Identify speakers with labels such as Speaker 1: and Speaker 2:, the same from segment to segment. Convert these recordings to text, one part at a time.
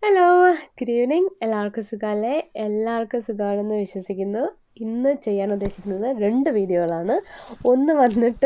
Speaker 1: Hello good evening. എല്ലാവർക്കും സുഖമല്ലേ? എല്ലാവർക്കും സുഖമാണെന്ന് വിശ്വസിക്കുന്നു. ഇന്ന് ചെയ്യാൻ ഉദ്ദേശിക്കുന്നത് 2 വീഡിയോകളാണ്. ഒന്ന് വന്നിട്ട്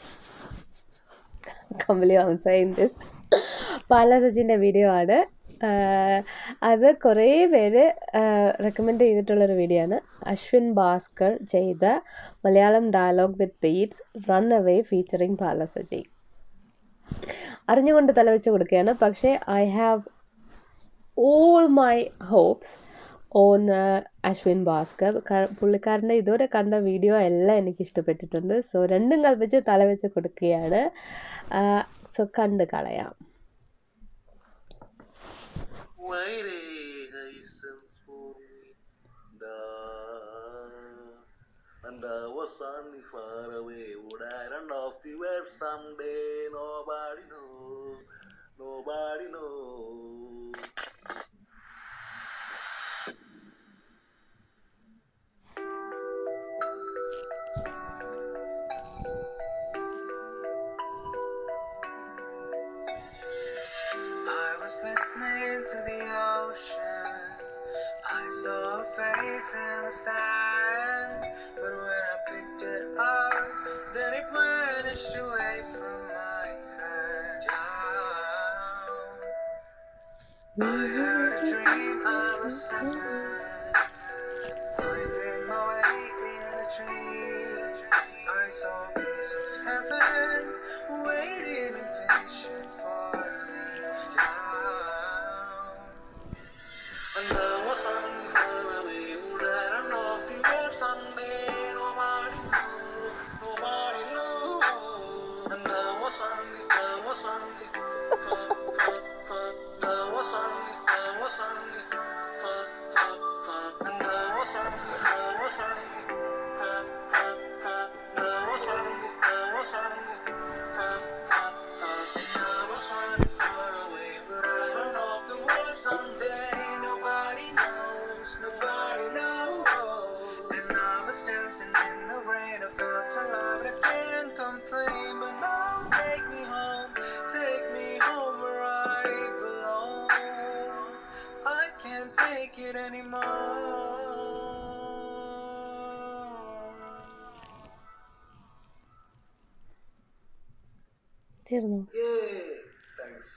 Speaker 1: പാല സച്ചിൻ്റെ വീഡിയോ ആണ്. അത് കുറേ പേര് റെക്കമെൻഡ് ചെയ്തിട്ടുള്ളൊരു വീഡിയോ ആണ്. അശ്വിൻ ഭാസ്കർ ചെയ്ത Malayalam dialogue with beats run away featuring Pala Sachi. അറിഞ്ഞുകൊണ്ട് തലവെച്ച് കൊടുക്കുകയാണ്. പക്ഷേ I have all my hopes on Ashwin Bhaskar. പുള്ളിക്കാരൻ്റെ ഇതുവരെ കണ്ട വീഡിയോ എല്ലാം എനിക്ക് ഇഷ്ടപ്പെട്ടിട്ടുണ്ട്. സോ രണ്ടും കൽപ്പിച്ച് തലവെച്ച് കൊടുക്കുകയാണ്. സോ കണ്ട് കളയാം.
Speaker 2: And I was only far away. Would I run off the web someday? Nobody knows. Nobody knows.
Speaker 3: I was listening to the ocean. I saw a face in the sand, but when I picked it up, then it vanished away from my hand. Down. I had a dream I was 7, finding my way in a tree. I saw a piece of heaven waiting impatient for me. Down.
Speaker 2: And I was only far away. Would I run off the web someday? Nobody knows. Nobody knows. And I was only. And I was only. And I was only. And I was only. And I was running far away, but I run off the wall someday. Nobody knows, nobody knows.
Speaker 3: And I was dancing in the rain. I felt alive, but I can't complain. But now take me home where I belong. I can't take it anymore.
Speaker 1: തീർന്നു.
Speaker 2: Yeah, thanks.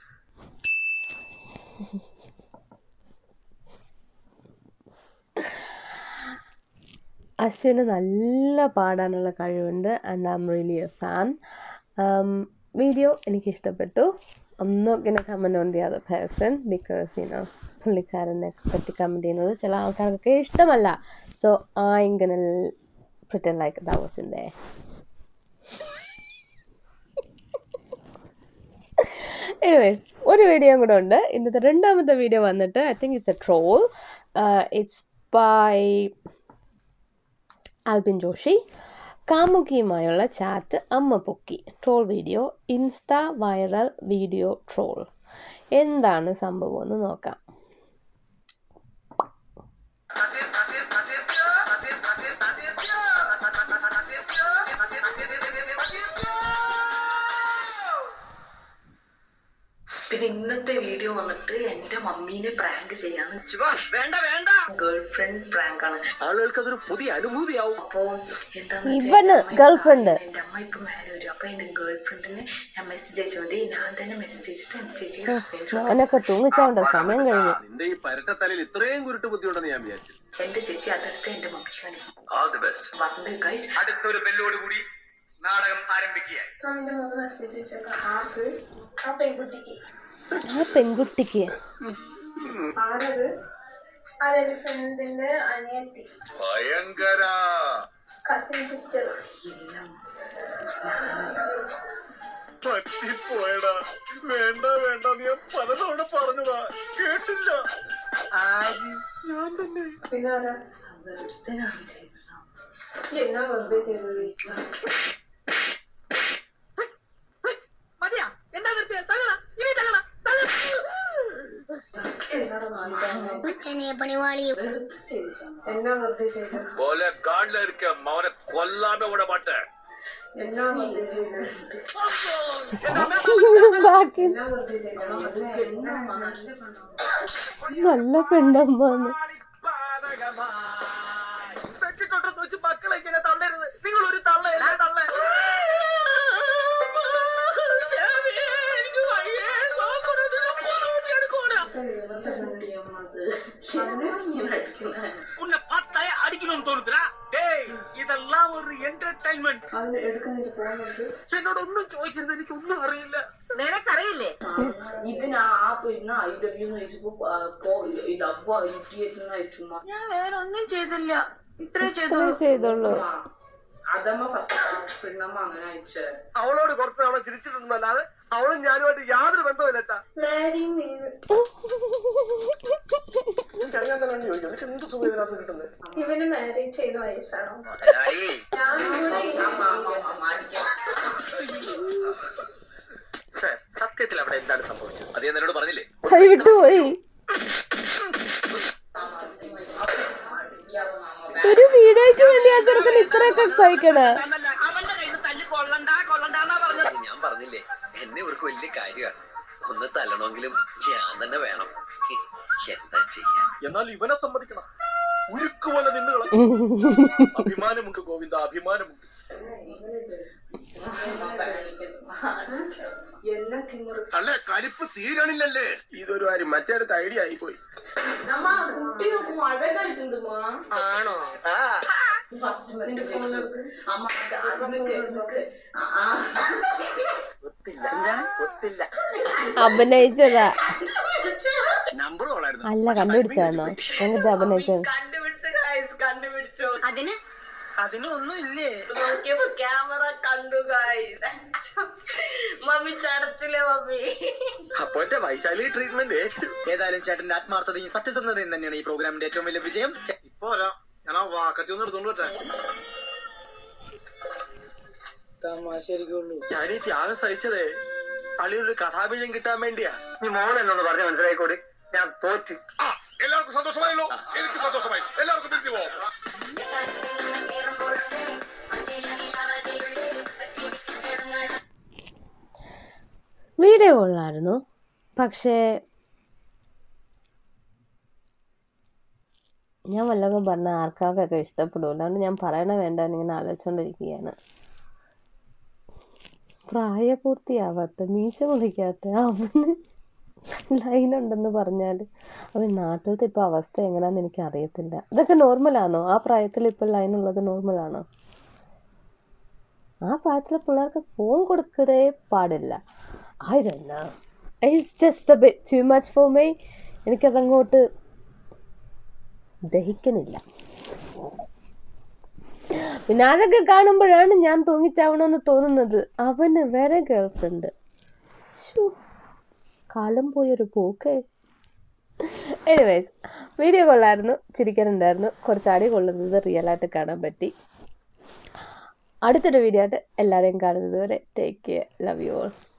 Speaker 1: Ashwin നല്ല പാടാനുള്ള കഴിവുണ്ട്. And I am really a fan. Video എനിക്കിഷ്ടപ്പെട്ടു. I'm not gonna comment on the other person because പുള്ളിക്കാരനെ പറ്റി comment ചെയ്യുന്നത് ചില ആൾക്കാർക്കൊക്കെ ഇഷ്ടമല്ല. So I'm gonna pretend like that was in there. Anyways, ഒരു വീഡിയോ കൂടെ ഉണ്ട്. ഇന്നത്തെ രണ്ടാമത്തെ വീഡിയോ വന്നിട്ട് I think it's a troll. It's by Albin Joshi. കാമുകിയുമായുള്ള ചാറ്റ് അമ്മ പൊക്കി troll video. Insta viral video troll. എന്താണ് സംഭവം എന്ന് നോക്കാം.
Speaker 4: പിന്നെ ഇന്നത്തെ വീഡിയോ വന്നിട്ട് എന്റെ മമ്മീനെ പ്രാങ്ക് ചെയ്യാന്ന്. ഗേൾ ഫ്രണ്ട് പ്രാങ്ക് ആണ്.
Speaker 2: ആളുകൾക്ക് അതൊരു പുതിയ അനുഭൂതിയാവും.
Speaker 4: അപ്പൊ
Speaker 1: ഇവന് ഗേൾ ഫ്രണ്ട്,
Speaker 4: എന്റെ അമ്മ ഇപ്പൊ മാരേജ് വരും. അപ്പൊ എന്റെ ഗേൾ ഫ്രണ്ടിന് ഞാൻ മെസ്സേജ് അയച്ചാൽ മതി. ഞാൻ തന്നെ മെസ്സേജ് അയച്ചിട്ട് എന്റെ ചേച്ചി
Speaker 1: ഞാനൊക്കെ തൂങ്ങിച്ചോണ്ട സമയം കഴിഞ്ഞു.
Speaker 2: നിന്റെ ഈ പരട്ടത്തലയിൽ ഇത്രയും കുരുട്ട് ബുദ്ധിയുണ്ടെന്ന് ഞാൻ വിചാരിച്ചു.
Speaker 4: എന്റെ ചേച്ചി അതെടുത്ത് എന്റെ മമ്മിക്ക് കാണിക്കും.
Speaker 2: All the best.
Speaker 4: വണ്ട് ഗൈസ്,
Speaker 2: അടുത്തൊരു ബെല്ലോട് കൂടി നാടകം ആരംഭിക്കുക.
Speaker 1: ആ പെൺകുട്ടിക്ക്
Speaker 5: അതൊരു ഫ്രണ്ടിന്റെ അനിയത്തി,
Speaker 2: ഭയങ്കര
Speaker 5: കസിൻ സിസ്റ്റർ.
Speaker 2: പറ്റിപ്പോയടാ. വേണ്ട വേണ്ട, നീ പലതവണ പറഞ്ഞതാ, കേട്ടില്ല. ആര്? ഞാൻ തന്നെ.
Speaker 5: പിന്നെ ആരാ?
Speaker 4: വെറുതെ ഞാൻ ചെയ്തതാ.
Speaker 5: എന്നാ വെറുതെ ചെയ്തത്?
Speaker 2: കൊല്ലാമെ വിട മാട്ടേ.
Speaker 4: എന്നാ വെറുതെ ചെയ്തത്?
Speaker 1: ബാക്കി
Speaker 4: എന്നാ വെറുതെ ചെയ്തത്? അത് പെണ്ണമ്മ, നല്ല പെണ്ണമ്മ.
Speaker 1: നല്ല പെണ്ണമ്മ
Speaker 2: മക്കളെ ഇങ്ങനെ തള്ളരുത്. നിങ്ങൾ ഒരു തള്ളയല്ല തള്ള. உன்னை பார்த்தாலே அடிக்கணும்னு தோணுதுடா. டேய் இதெல்லாம் ஒரு என்டர்டைன்மெண்ட். എന്നോട് ഒന്നും ചോദിക്കരുത്, എനിക്ക് ഒന്നും അറിയില്ല.
Speaker 4: നിനക്കറിയില്ലേ ഇതിന് ആ പെണ്ണ് ഐ ലവ് യു ചോദിച്ചപ്പോ ലവ് ചുമ്മാ ഞാൻ വേറെ ഒന്നും ചെയ്തില്ല, ഇത്രേ
Speaker 1: ചെയ്തോളൂ.
Speaker 4: അതമ്മ ഫസ്റ്റ് പെണ്ണമ്മ അങ്ങനെ അയച്ചേ.
Speaker 2: അവളോട് കുറച്ച് തവണ ചിരിച്ചിട്ടുണ്ടെന്നല്ലാതെ അവളും ഞാനുമായിട്ട് യാതൊരു ബന്ധവുമില്ല.
Speaker 5: മാരി മീൻ
Speaker 2: എനിക്ക് അങ്ങനെ തന്നെ ചോദിക്കും, എനിക്ക് എന്ത് സുഖം ഇതിനകത്ത് കിട്ടുന്നത്?
Speaker 5: ഇവന് മാരേജ് ചെയ്ത വയസ്സാണോ?
Speaker 2: സാർ, സത്യത്തിൽ അവിടെ എന്താണ് സംഭവിച്ചത്? അത് ഞാൻ എന്നോട് പറഞ്ഞില്ലേ?
Speaker 1: കൈവിട്ടു പോയി. ഒരു വീഡിയോയ്ക്ക് വേണ്ടി ആ ചെറുക്കൻ ഇത്രയൊക്കെ സഹിക്കണേ.
Speaker 2: അവന്റെ കയ്യിൽ നിന്ന് തല്ലി കൊള്ളണ്ടാന്നാ പറഞ്ഞത്.
Speaker 6: ഞാൻ പറഞ്ഞില്ലേ, എന്നെ ഇവർക്ക് വലിയ കാര്യമാണ്. ഒന്ന് തല്ലണമെങ്കിലും ഞാൻ തന്നെ വേണം. എന്താ ചെയ്യാ?
Speaker 2: എന്നാൽ ഇവനെ സമ്മതിക്കണം, ഉരുക്കുപോലെ നിന്നുകള. അഭിമാനമുണ്ട് ഗോവിന്ദ, അഭിമാനമുണ്ട്.
Speaker 4: എല്ലാം തിന്നറ്
Speaker 2: അല്ല, കലിപ്പ് തീരണില്ലല്ലേ? ഇതൊരു കാര്യം മറ്റേടത്ത് ഐഡിയ ആയിപ്പോയി.
Speaker 4: അമ്മ കുട്ടി നോക്കുമ്പോ അഴകായിട്ടുണ്ട്
Speaker 2: ആണോ?
Speaker 4: ഫസ്റ്റ് അമ്മ
Speaker 1: അഭിനയിച്ചതാ
Speaker 2: നമ്പർ കൊള്ളായിരുന്നു.
Speaker 1: അല്ല, കണ്ടുപിടിച്ചാണോ? എന്നിട്ട് അഭിനയിച്ചത്.
Speaker 4: കണ്ടുപിടിച്ചോ
Speaker 2: അതിനൊന്നും ഇല്ലേ?
Speaker 4: നോക്കിയപ്പോ ക്യാമറ കണ്ടു ഗായ്സ്. Mummy ചടച്ചില്ലേ mummy?
Speaker 2: അപ്പൊ എന്റെ വൈശാലി ട്രീറ്റ്മെന്റ് ഏറ്റു.
Speaker 6: ഏതായാലും ചേട്ടന്റെ ആത്മാർത്ഥതയും സത്യസന്ധതയും തന്നെയാണ് ഈ പ്രോഗ്രാമിന്റെ ഏറ്റവും വലിയ വിജയം.
Speaker 2: ഇപ്പൊ ഞാൻ ആ വാക്കത്തി ഒന്ന് എടുത്തോണ്ട് വരട്ടെ.
Speaker 6: തമാശരിക്കുള്ളൂ.
Speaker 2: ഞാൻ ഈ ത്യാഗം സഹിച്ചതേ അളിയൊരു കഥാഭിജയം കിട്ടാൻ വേണ്ടിയാ. നീ മോൾ എന്നോട് പറഞ്ഞ് മനസ്സിലായിക്കോടി, ഞാൻ തോറ്റ്. എല്ലാവർക്കും സന്തോഷമായല്ലോ? എനിക്ക് സന്തോഷമായി. എല്ലാവർക്കും തിരിഞ്ഞു പോവാം.
Speaker 1: വീഡിയോ കൊള്ളായിരുന്നു, പക്ഷേ ഞാൻ വല്ലതും പറഞ്ഞ ആർക്കാർക്കൊക്കെ ഇഷ്ടപ്പെടും. അല്ലാണ്ട് ഞാൻ പറയണ വേണ്ട എന്നിങ്ങനെ ആലോചിച്ചുകൊണ്ടിരിക്കുകയാണ്. പ്രായപൂർത്തിയാവാത്ത, മീശ മുറിക്കാത്ത അവന് ലൈനുണ്ടെന്ന് പറഞ്ഞാൽ അവൻ നാട്ടിലത്തെ ഇപ്പോൾ അവസ്ഥ എങ്ങനെയാണെന്ന് എനിക്ക് അറിയത്തില്ല. ഇതൊക്കെ നോർമലാണോ? ആ പ്രായത്തിൽ ഇപ്പോൾ ലൈനുള്ളത് നോർമലാണോ? ആ പ്രായത്തിലെ പിള്ളേർക്ക് ഫോൺ കൊടുക്കതേ പാടില്ല. I don't know. It's just a bit too much for me. എനിക്കതങ്ങോട്ട് ദഹിക്കണില്ല. പിന്നെ അതൊക്കെ കാണുമ്പോഴാണ് ഞാൻ തൂങ്ങിച്ചാവണമെന്ന് തോന്നുന്നത്. അവന് വേറെ ഗേൾ ഫ്രണ്ട്. കാലം പോയൊരു പോക്കേ. എനിവേസ്, വീഡിയോ കൊള്ളായിരുന്നു, ചിരിക്കാനുണ്ടായിരുന്നു, കുറച്ചാടി കൊള്ളുന്നത് റിയലായിട്ട് കാണാൻ പറ്റി. അടുത്തൊരു വീഡിയോ ആയിട്ട് എല്ലാവരെയും കാണുന്നത് വരെ take care. Love you all.